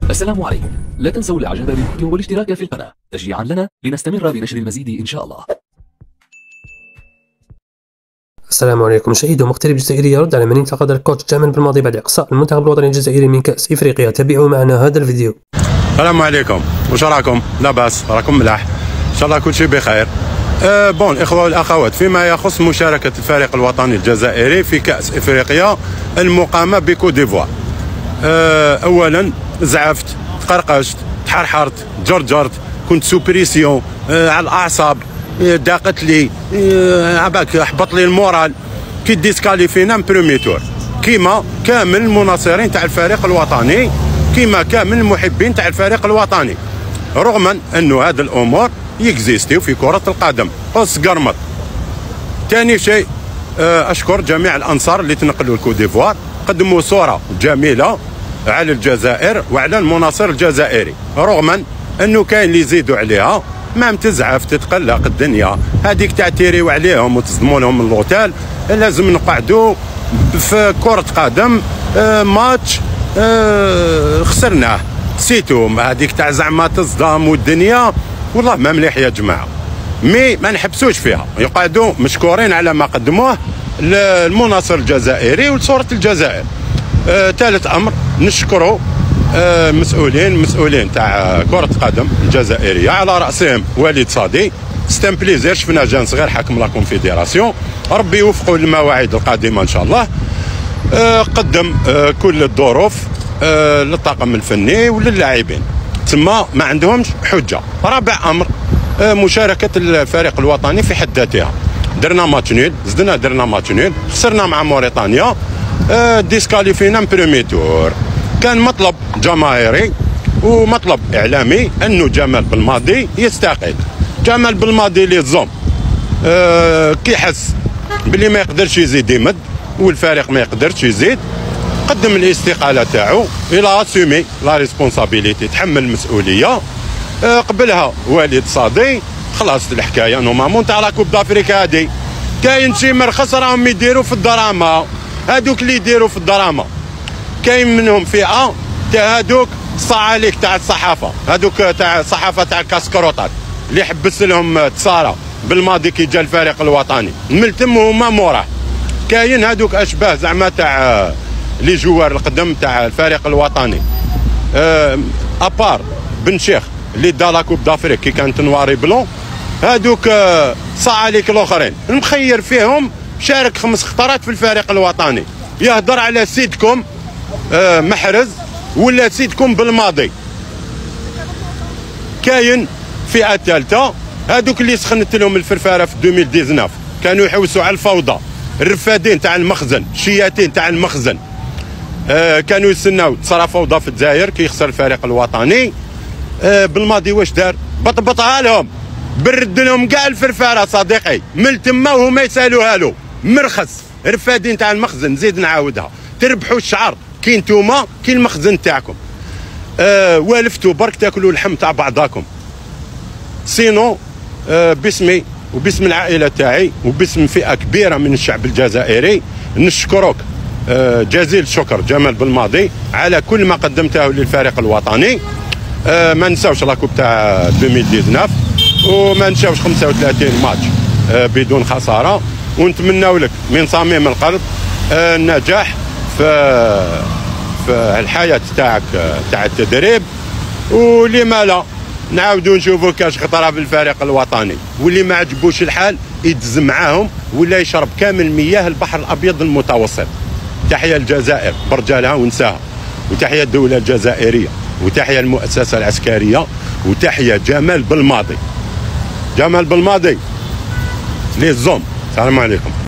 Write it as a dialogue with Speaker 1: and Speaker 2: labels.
Speaker 1: السلام عليكم. لا تنسوا الاعجاب بالفيديو والاشتراك في القناة تشجيعا لنا لنستمر بنشر المزيد ان شاء الله.
Speaker 2: السلام عليكم. شهيد ومغترب جزائري يرد على من انتقد الكوتش جمال بالماضي بعد اقصاء المنتخب الوطني الجزائري من كأس افريقيا. تابعوا معنا هذا الفيديو.
Speaker 3: السلام عليكم، واش راكم؟ لاباس؟ راكم ملاح؟ ان شاء الله كل شيء بخير. بون الاخوه والاخوات، فيما يخص مشاركه الفريق الوطني الجزائري في كأس افريقيا المقامه بكوت ديفوار، اولا زعفت، تقرقشت، تحرحرت، جرجرت، كنت سوبريسيون على الاعصاب، ضاقت لي، عباك حبط لي المورال كي ديسكاليفينا من برومي تور، كيما كامل المناصرين تاع الفريق الوطني، كيما كامل المحبين تاع الفريق الوطني، رغم انه هذه الامور يكزيستيو في كرة القدم. قص قرمط. ثاني شيء، اشكر جميع الانصار اللي تنقلوا الكوت ديفوار، قدموا صورة جميلة على الجزائر وعلى المناصر الجزائري، رغم انه كاين اللي يزيدوا عليها، ما تزعف تتقلق الدنيا هذيك تعتيريو عليهم وتصدموا لهم من لوتيل. لازم نقعدوا في كرة قدم، ماتش خسرناه سيتو، هذيك تاع زعما تصدم والدنيا والله ما مليح يا جماعه. ما نحبسوش فيها، يقعدوا مشكورين على ما قدموه للمناصر الجزائري ولصوره الجزائر. ثالث امر، نشكروا مسؤولين تاع كرة قدم الجزائرية، على رأسهم وليد صادي. ستان بليزير، شفنا جان صغير حاكم لا كونفيديراسيون، ربي يوفقوا للمواعيد القادمة إن شاء الله. قدم كل الظروف للطاقم الفني وللاعبين، تما ما عندهمش حجة. رابع أمر، مشاركة الفريق الوطني في حد ذاتها. درنا ماتش نيل، درنا ماتش نيل، خسرنا مع موريتانيا، ديسكاليفينا من برومي تور. كان مطلب جماهيري ومطلب اعلامي انه جمال بالماضي يستقيل. جمال بالماضي اللي الزوم كي حس باللي ما يقدرش يزيد يمد والفريق ما يقدرش يزيد، قدم الاستقاله تاعو الى اسومي لا ريسبونسابيليتي، تحمل المسؤوليه. قبلها وليد صادي، خلاص الحكايه نورمالمون تاع لا كوب دافريكا هادي. كاين شي مرخص راهم يديروا في الدراما، هادوك اللي يديروا في الدراما كاين منهم فئه تاع هادوك الصعاليك تاع الصحافه، هادوك تاع الصحافه تاع الكاسكروطات اللي حبس لهم تصارى بالماضي كي جا الفريق الوطني ملتم هما موراه. كاين هادوك اشباه زعما تاع لي جوار القدم تاع الفريق الوطني، ابار بن شيخ اللي دا لا كوب دافريك كي كانت نواري بلون، هادوك صعاليك الاخرين المخير فيهم شارك 5 خطرات في الفريق الوطني، يهضر على سيدكم محرز ولا سيدكم بالماضي. كاين فئه ثالثه، هذوك اللي سخنت لهم الفرفاره في 2019 كانوا يحوسوا على الفوضى، الرفادين تاع المخزن، الشياتين تاع المخزن، كانوا يستناو تصرا فوضى في الجزائر كي يخسر الفريق الوطني. بالماضي واش دار؟ بطبطها لهم، برد لهم كاع الفرفاره صديقي من تما وهما يسالوها له. مرخص رفادين تاع المخزن، زيد نعاودها، تربحوا الشعر كي نتوما كي المخزن تاعكم، والفتوا برك تاكلوا اللحم تاع بعضاكم. سينو باسمي وباسم العائله تاعي وباسم فئه كبيره من الشعب الجزائري نشكرك جزيل الشكر جمال بالماضي على كل ما قدمته للفريق الوطني. ما نساوش لاكوب تاع 2019 وما نساوش 35 ماتش بدون خساره، ونتمناو لك من صميم القلب النجاح في الحياه تاعك تاع التدريب. ولما لا نعاودوا نشوفوا كاش خطره في الفريق الوطني، واللي ما عجبوش الحال يدز معاهم ولا يشرب كامل مياه البحر الابيض المتوسط. تحيه الجزائر برجالها ونساها، وتحيه الدوله الجزائريه، وتحيه المؤسسه العسكريه، وتحيه جمال بالماضي. جمال بالماضي لي الزوم. السلام عليكم.